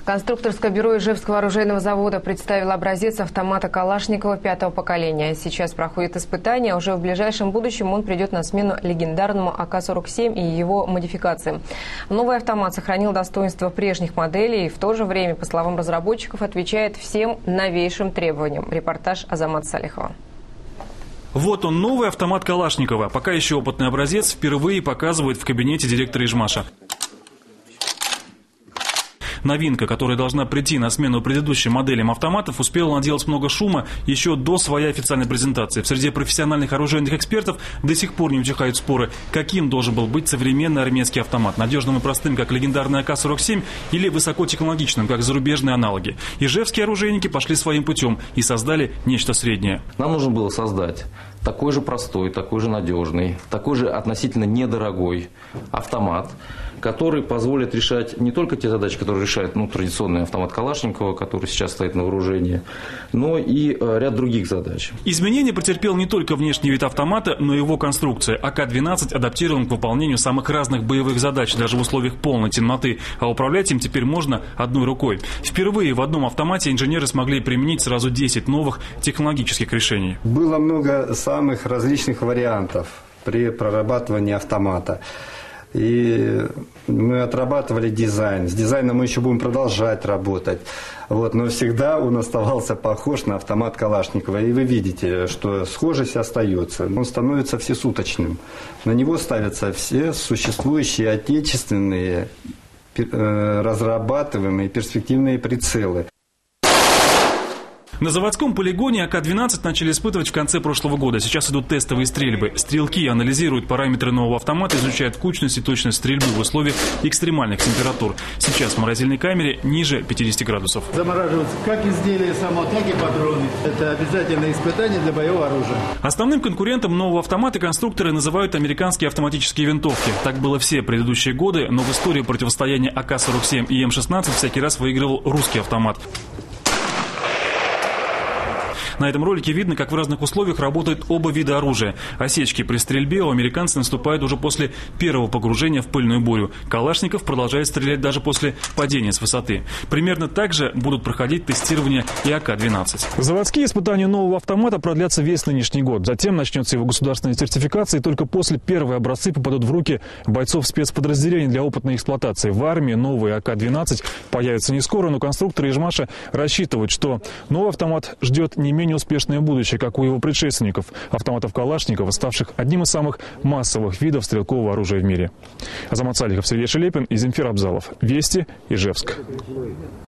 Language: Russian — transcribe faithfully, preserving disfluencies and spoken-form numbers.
Конструкторское бюро Ижевского оружейного завода представило образец автомата Калашникова пятого поколения. Сейчас проходит испытание, а уже в ближайшем будущем он придет на смену легендарному А К сорок семь и его модификациям. Новый автомат сохранил достоинства прежних моделей и в то же время, по словам разработчиков, отвечает всем новейшим требованиям. Репортаж Азамата Салихова. Вот он, новый автомат Калашникова. Пока еще опытный образец впервые показывают в кабинете директора Ижмаша. Новинка, которая должна прийти на смену предыдущим моделям автоматов, успела наделать много шума еще до своей официальной презентации. В среде профессиональных оружейных экспертов до сих пор не утихают споры, каким должен был быть современный армейский автомат. Надежным и простым, как легендарный А К сорок семь, или высокотехнологичным, как зарубежные аналоги. Ижевские оружейники пошли своим путем и создали нечто среднее. Нам нужно было создать такой же простой, такой же надежный, такой же относительно недорогой автомат, который позволит решать не только те задачи, которые решает ну, традиционный автомат Калашникова, который сейчас стоит на вооружении, но и э, ряд других задач. Изменения претерпел не только внешний вид автомата, но и его конструкция. А К двенадцать адаптирован к выполнению самых разных боевых задач, даже в условиях полной темноты, а управлять им теперь можно одной рукой. Впервые в одном автомате инженеры смогли применить сразу десять новых технологических решений. Было много самых различных вариантов при прорабатывании автомата. И мы отрабатывали дизайн. С дизайном мы еще будем продолжать работать. Вот. Но всегда он оставался похож на автомат Калашникова. И вы видите, что схожесть остается. Он становится всесуточным. На него ставятся все существующие отечественные, разрабатываемые перспективные прицелы. На заводском полигоне А К двенадцать начали испытывать в конце прошлого года. Сейчас идут тестовые стрельбы. Стрелки анализируют параметры нового автомата, изучают кучность и точность стрельбы в условиях экстремальных температур. Сейчас в морозильной камере ниже пятидесяти градусов. Замораживаются как изделия само, так и патроны. Это обязательное испытание для боевого оружия. Основным конкурентом нового автомата конструкторы называют американские автоматические винтовки. Так было все предыдущие годы, но в истории противостояния А К сорок семь и М шестнадцать всякий раз выигрывал русский автомат. На этом ролике видно, как в разных условиях работают оба вида оружия. Осечки при стрельбе у американцев наступают уже после первого погружения в пыльную бурю. Калашников продолжает стрелять даже после падения с высоты. Примерно так же будут проходить тестирование и А К двенадцать. Заводские испытания нового автомата продлятся весь нынешний год. Затем начнется его государственная сертификация, и только после первые образцы попадут в руки бойцов спецподразделений для опытной эксплуатации. В армии новые А К двенадцать появятся не скоро, но конструкторы Ижмаша рассчитывают, что новый автомат ждет не менее успешное будущее, как у его предшественников, автоматов Калашникова, ставших одним из самых массовых видов стрелкового оружия в мире. Азамат Салихов, Сергей Шелепин и Земфир Абзалов. Вести, Ижевск.